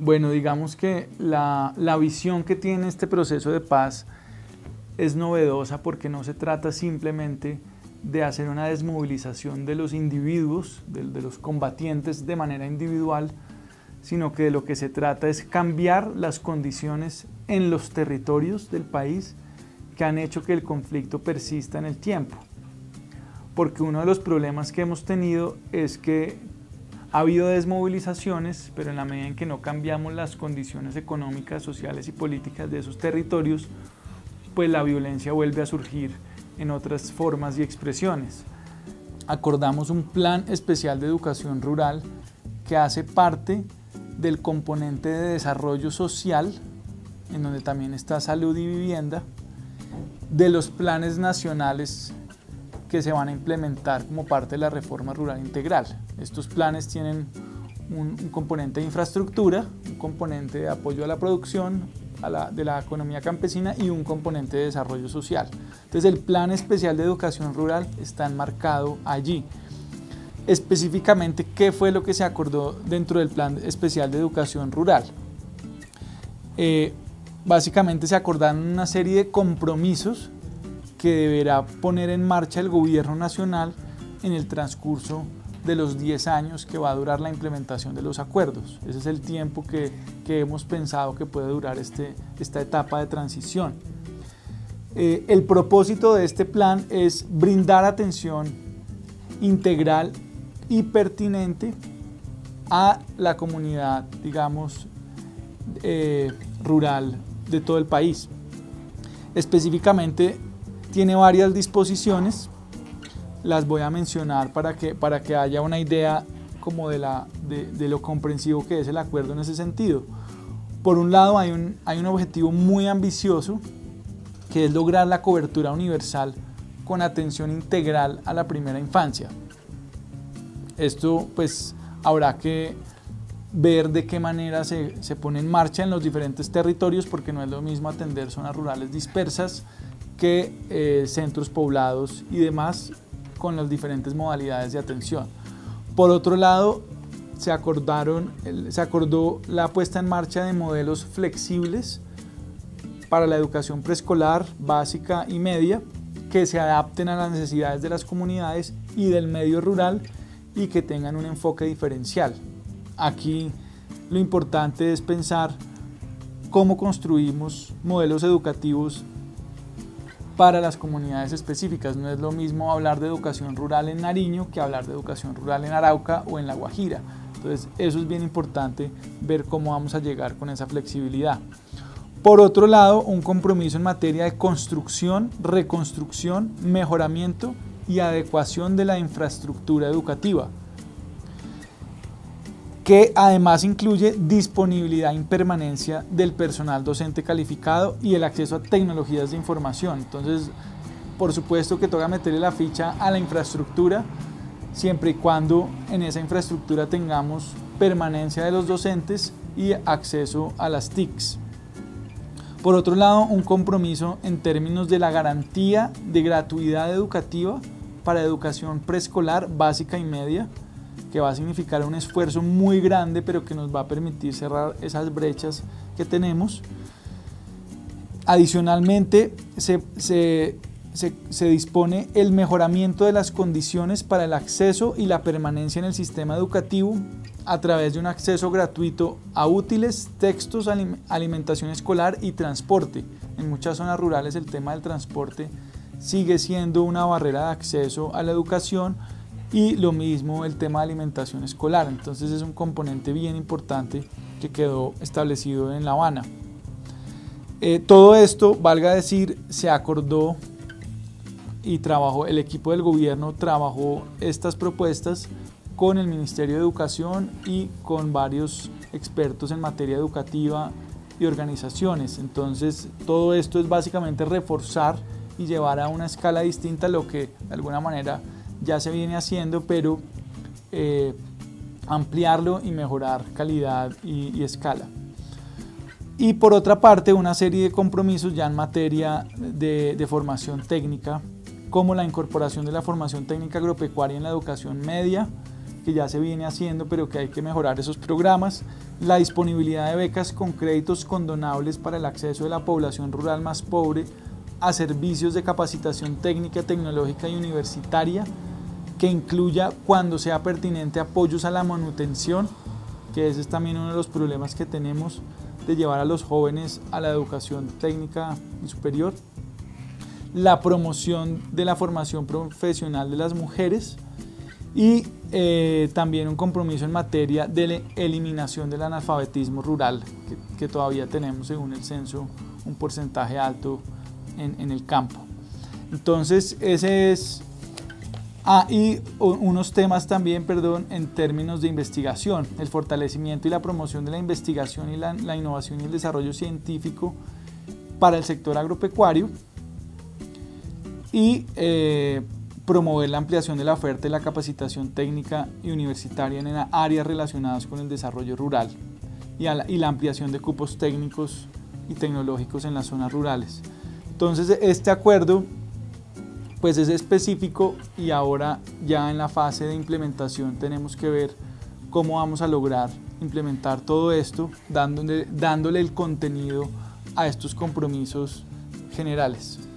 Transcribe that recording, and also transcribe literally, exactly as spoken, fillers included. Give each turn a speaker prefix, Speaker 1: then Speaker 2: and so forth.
Speaker 1: Bueno, digamos que la, la visión que tiene este proceso de paz es novedosa porque no se trata simplemente de hacer una desmovilización de los individuos, de, de los combatientes de manera individual, sino que de lo que se trata es cambiar las condiciones en los territorios del país que han hecho que el conflicto persista en el tiempo. Porque uno de los problemas que hemos tenido es que ha habido desmovilizaciones, pero en la medida en que no cambiamos las condiciones económicas, sociales y políticas de esos territorios, pues la violencia vuelve a surgir en otras formas y expresiones. Acordamos un plan especial de educación rural que hace parte del componente de desarrollo social, en donde también está salud y vivienda, de los planes nacionales que se van a implementar como parte de la reforma rural integral. Estos planes tienen un, un componente de infraestructura, un componente de apoyo a la producción a la, de la economía campesina y un componente de desarrollo social. Entonces el Plan Especial de Educación Rural está enmarcado allí. Específicamente, ¿qué fue lo que se acordó dentro del Plan Especial de Educación Rural? Eh, básicamente se acordaron una serie de compromisos que deberá poner en marcha el gobierno nacional en el transcurso de los diez años que va a durar la implementación de los acuerdos. Ese es el tiempo que, que hemos pensado que puede durar este, esta etapa de transición. Eh, el propósito de este plan es brindar atención integral y pertinente a la comunidad, digamos, eh, rural de todo el país. Específicamente tiene varias disposiciones, las voy a mencionar para que, para que haya una idea como de, la, de, de lo comprensivo que es el acuerdo en ese sentido. Por un lado hay un, hay un objetivo muy ambicioso que es lograr la cobertura universal con atención integral a la primera infancia. Esto pues habrá que ver de qué manera se, se pone en marcha en los diferentes territorios, porque no es lo mismo atender zonas rurales dispersas que eh, centros poblados y demás, con las diferentes modalidades de atención. Por otro lado, se, acordaron, se acordó la puesta en marcha de modelos flexibles para la educación preescolar, básica y media, que se adapten a las necesidades de las comunidades y del medio rural y que tengan un enfoque diferencial. Aquí lo importante es pensar cómo construimos modelos educativos para las comunidades específicas. No es lo mismo hablar de educación rural en Nariño que hablar de educación rural en Arauca o en La Guajira. Entonces eso es bien importante, ver cómo vamos a llegar con esa flexibilidad. Por otro lado, un compromiso en materia de construcción, reconstrucción, mejoramiento y adecuación de la infraestructura educativa, que además incluye disponibilidad y permanencia del personal docente calificado y el acceso a tecnologías de información. Entonces, por supuesto que toca meterle la ficha a la infraestructura, siempre y cuando en esa infraestructura tengamos permanencia de los docentes y acceso a las T I Cs. Por otro lado, un compromiso en términos de la garantía de gratuidad educativa para educación preescolar, básica y media, que va a significar un esfuerzo muy grande, pero que nos va a permitir cerrar esas brechas que tenemos. Adicionalmente, se, se, se, se dispone el mejoramiento de las condiciones para el acceso y la permanencia en el sistema educativo a través de un acceso gratuito a útiles, textos, alimentación escolar y transporte. En muchas zonas rurales el tema del transporte sigue siendo una barrera de acceso a la educación, y lo mismo el tema de alimentación escolar. Entonces es un componente bien importante que quedó establecido en La Habana. Eh, todo esto, valga decir, se acordó y trabajó, el equipo del gobierno trabajó estas propuestas con el Ministerio de Educación y con varios expertos en materia educativa y organizaciones. Entonces todo esto es básicamente reforzar y llevar a una escala distinta lo que de alguna manera ya se viene haciendo, pero eh, ampliarlo y mejorar calidad y, y escala. Y por otra parte, una serie de compromisos ya en materia de, de formación técnica, como la incorporación de la formación técnica agropecuaria en la educación media que ya se viene haciendo, pero que hay que mejorar esos programas, la disponibilidad de becas con créditos condonables para el acceso de la población rural más pobre a servicios de capacitación técnica, tecnológica y universitaria, que incluya, cuando sea pertinente, apoyos a la manutención, que ese es también uno de los problemas que tenemos de llevar a los jóvenes a la educación técnica y superior, la promoción de la formación profesional de las mujeres y eh, también un compromiso en materia de la eliminación del analfabetismo rural, que, que todavía tenemos, según el censo, un porcentaje alto en, en el campo. Entonces, ese es... Ah, y unos temas también, perdón, en términos de investigación, el fortalecimiento y la promoción de la investigación y la, la innovación y el desarrollo científico para el sector agropecuario y eh, promover la ampliación de la oferta y la capacitación técnica y universitaria en áreas relacionadas con el desarrollo rural y, a la, y la ampliación de cupos técnicos y tecnológicos en las zonas rurales. Entonces, este acuerdo pues es específico y ahora ya en la fase de implementación tenemos que ver cómo vamos a lograr implementar todo esto, dándole, dándole el contenido a estos compromisos generales.